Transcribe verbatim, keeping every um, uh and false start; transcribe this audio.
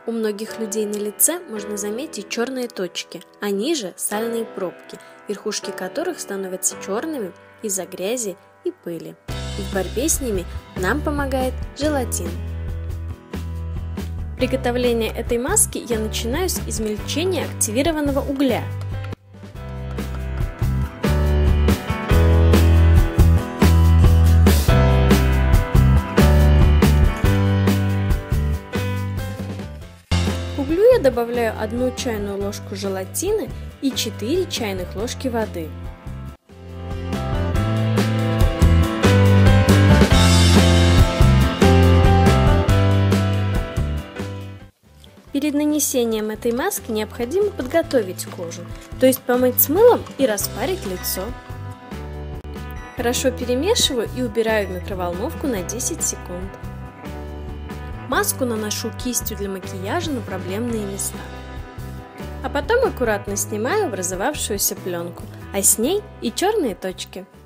У многих людей на лице можно заметить черные точки, а ниже сальные пробки, верхушки которых становятся черными из-за грязи и пыли. И в борьбе с ними нам помогает желатин. Приготовление этой маски я начинаю с измельчения активированного угля. К углю я добавляю одну чайную ложку желатина и четыре чайных ложки воды. Перед нанесением этой маски необходимо подготовить кожу, то есть помыть с мылом и распарить лицо. Хорошо перемешиваю и убираю в микроволновку на десять секунд. Маску наношу кистью для макияжа на проблемные места. А потом аккуратно снимаю образовавшуюся пленку, а с ней и черные точки.